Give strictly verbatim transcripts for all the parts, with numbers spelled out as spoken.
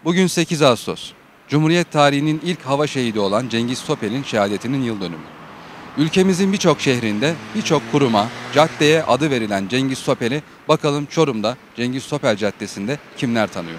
Bugün sekiz Ağustos. Cumhuriyet tarihinin ilk hava şehidi olan Cengiz Topel'in şehadetinin yıl dönümü. Ülkemizin birçok şehrinde, birçok kuruma, caddeye adı verilen Cengiz Topel'i bakalım Çorum'da Cengiz Topel Caddesi'nde kimler tanıyor?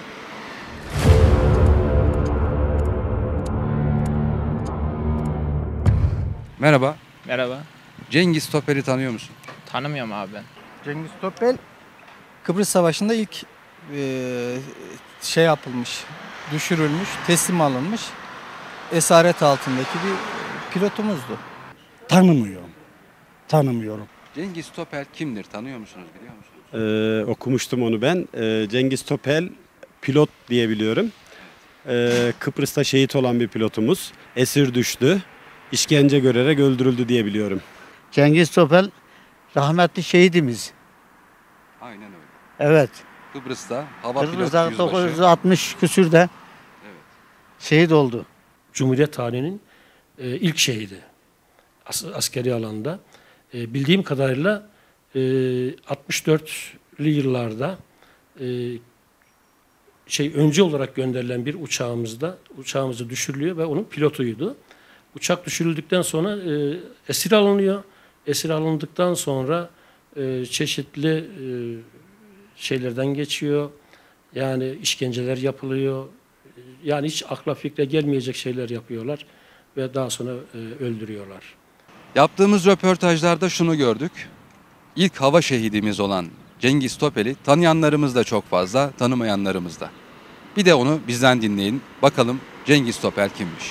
Merhaba. Merhaba. Cengiz Topel'i tanıyor musun? Tanımıyorum abi ben. Cengiz Topel Kıbrıs Savaşı'nda ilk e, şey yapılmış, düşürülmüş, teslim alınmış esaret altındaki bir pilotumuzdu. Tanımıyorum. Tanımıyorum. Cengiz Topel kimdir? Tanıyor musunuz? Biliyor musunuz? Ee, okumuştum onu ben. Ee, Cengiz Topel pilot diyebiliyorum. Ee, Kıbrıs'ta şehit olan bir pilotumuz. Esir düştü. İşkence görerek öldürüldü diyebiliyorum. Cengiz Topel rahmetli şehidimiz. Aynen öyle. Evet. Kıbrıs'ta hava pilot Kıbrıs'ta yüzbaşı. dokuz yüz altmış küsürde Evet. şehit oldu. Cumhuriyet tarihinin e, ilk şehidi as askeri alanda. E, bildiğim kadarıyla e, altmış dörtlü yıllarda e, şey önce olarak gönderilen bir uçağımızda uçağımızı düşürülüyor ve onun pilotuydu. Uçak düşürüldükten sonra e, esir alınıyor. Esir alındıktan sonra e, çeşitli e, şeylerden geçiyor. Yani işkenceler yapılıyor. Yani hiç akla fikre gelmeyecek şeyler yapıyorlar ve daha sonra e, öldürüyorlar. Yaptığımız röportajlarda şunu gördük. İlk hava şehidimiz olan Cengiz Topel'i tanıyanlarımız da çok fazla, tanımayanlarımız da. Bir de onu bizden dinleyin. Bakalım Cengiz Topel kimmiş?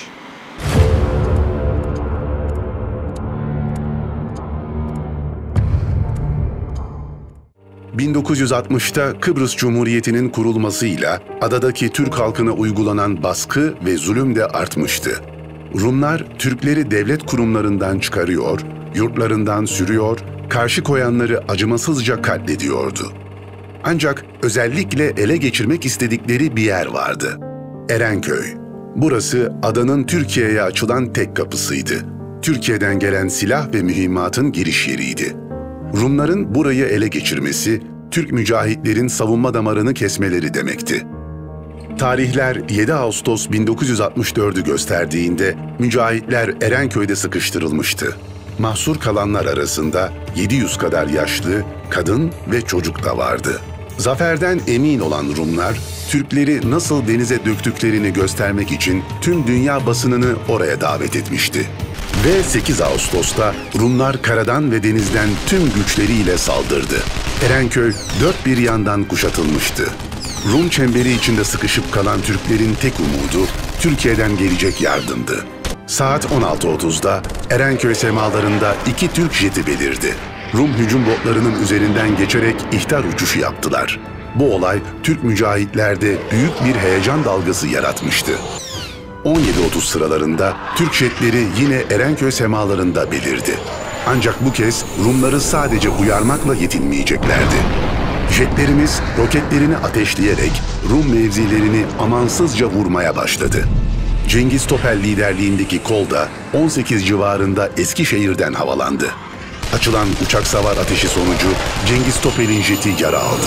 bin dokuz yüz altmışta Kıbrıs Cumhuriyeti'nin kurulmasıyla adadaki Türk halkına uygulanan baskı ve zulüm de artmıştı. Rumlar Türkleri devlet kurumlarından çıkarıyor, yurtlarından sürüyor, karşı koyanları acımasızca katlediyordu. Ancak özellikle ele geçirmek istedikleri bir yer vardı. Erenköy. Burası adanın Türkiye'ye açılan tek kapısıydı. Türkiye'den gelen silah ve mühimmatın giriş yeriydi. Rumların burayı ele geçirmesi, Türk mücahitlerin savunma damarını kesmeleri demekti. Tarihler yedi Ağustos bin dokuz yüz altmış dördü gösterdiğinde mücahitler Erenköy'de sıkıştırılmıştı. Mahsur kalanlar arasında yedi yüz kadar yaşlı, kadın ve çocuk da vardı. Zaferden emin olan Rumlar, Türkleri nasıl denize döktüklerini göstermek için tüm dünya basınını oraya davet etmişti. Ve sekiz Ağustos'ta Rumlar karadan ve denizden tüm güçleriyle saldırdı. Erenköy dört bir yandan kuşatılmıştı. Rum çemberi içinde sıkışıp kalan Türklerin tek umudu Türkiye'den gelecek yardımdı. Saat on altı otuzda Erenköy semalarında iki Türk jeti belirdi. Rum hücum botlarının üzerinden geçerek ihtar uçuşu yaptılar. Bu olay Türk mücahitlerde büyük bir heyecan dalgası yaratmıştı. on yedi otuz sıralarında Türk jetleri yine Erenköy semalarında belirdi. Ancak bu kez Rumları sadece uyarmakla yetinmeyeceklerdi. Jetlerimiz roketlerini ateşleyerek Rum mevzilerini amansızca vurmaya başladı. Cengiz Topel liderliğindeki kolda on sekiz civarında Eskişehir'den havalandı. Açılan uçak savar ateşi sonucu Cengiz Topel'in jeti yara aldı.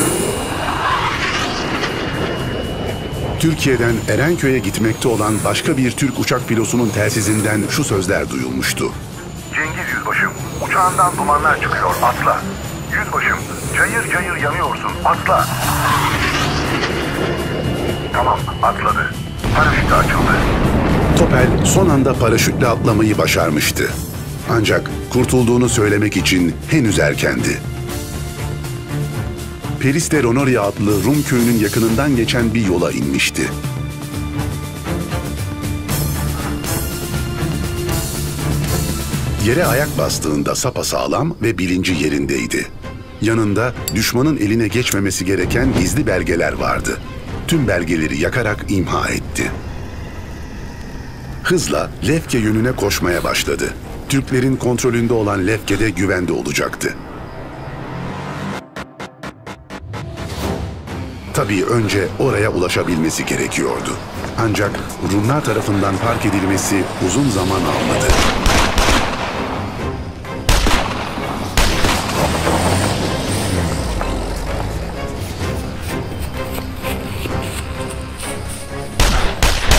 Türkiye'den Erenköy'e gitmekte olan başka bir Türk uçak filosunun telsizinden şu sözler duyulmuştu. Cengiz Yüzbaşım, uçağından dumanlar çıkıyor, atla. Yüzbaşım, cayır cayır yanıyorsun, atla. Tamam, atladı. Paraşüt açıldı. Topel son anda paraşütle atlamayı başarmıştı. Ancak kurtulduğunu söylemek için henüz erkendi. Periste Ronoria adlı Rum köyünün yakınından geçen bir yola inmişti. Yere ayak bastığında sapasağlam ve bilinci yerindeydi. Yanında düşmanın eline geçmemesi gereken gizli belgeler vardı. Tüm belgeleri yakarak imha etti. Hızla Lefke yönüne koşmaya başladı. Türklerin kontrolünde olan Lefke'de güvende olacaktı. Tabii önce oraya ulaşabilmesi gerekiyordu. Ancak Rumlar tarafından fark edilmesi uzun zaman almadı.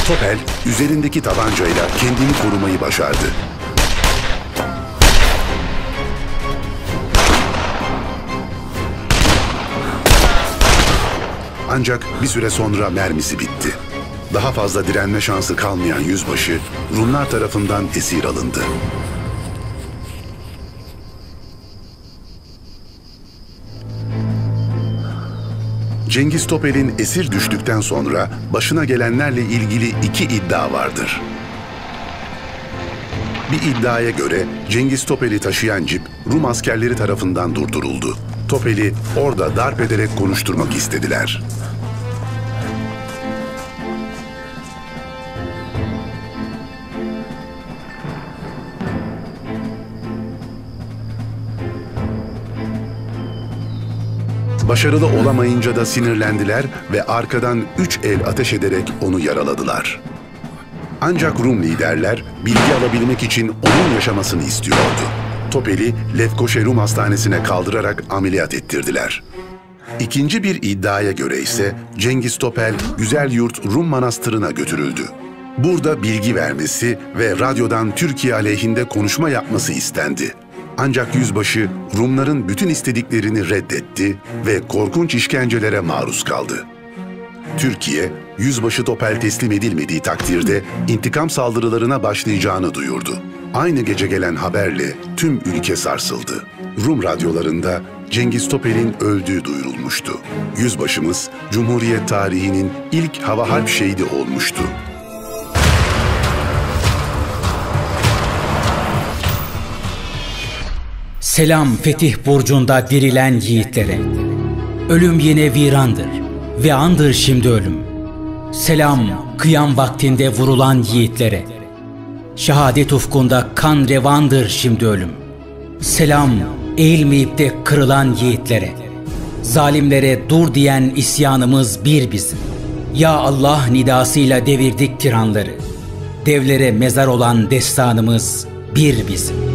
Topel, üzerindeki tabancayla kendini korumayı başardı. Ancak bir süre sonra mermisi bitti. Daha fazla direnme şansı kalmayan yüzbaşı, Rumlar tarafından esir alındı. Cengiz Topel'in esir düştükten sonra başına gelenlerle ilgili iki iddia vardır. Bir iddiaya göre Cengiz Topel'i taşıyan cip Rum askerleri tarafından durduruldu. Topel'i orada darp ederek konuşturmak istediler. Başarılı olamayınca da sinirlendiler ve arkadan üç el ateş ederek onu yaraladılar. Ancak Rum liderler bilgi alabilmek için onun yaşamasını istiyordu. Topel'i Lefkoşe Rum Hastanesi'ne kaldırarak ameliyat ettirdiler. İkinci bir iddiaya göre ise Cengiz Topel Güzelyurt Rum Manastırı'na götürüldü. Burada bilgi vermesi ve radyodan Türkiye aleyhinde konuşma yapması istendi. Ancak yüzbaşı Rumların bütün istediklerini reddetti ve korkunç işkencelere maruz kaldı. Türkiye, yüzbaşı Topel teslim edilmediği takdirde intikam saldırılarına başlayacağını duyurdu. Aynı gece gelen haberle tüm ülke sarsıldı. Rum radyolarında Cengiz Topel'in öldüğü duyurulmuştu. Yüzbaşımız Cumhuriyet tarihinin ilk hava harp şehidi olmuştu. Selam Fetih Burcu'nda dirilen yiğitlere. Ölüm yine virandır ve andır şimdi ölüm. Selam kıyam vaktinde vurulan yiğitlere. Şehadet ufkunda kan revandır şimdi ölüm. Selam eğilmeyip de kırılan yiğitlere. Zalimlere dur diyen isyanımız bir bizim. Ya Allah nidasıyla devirdik tiranları. Devlere mezar olan destanımız bir bizim.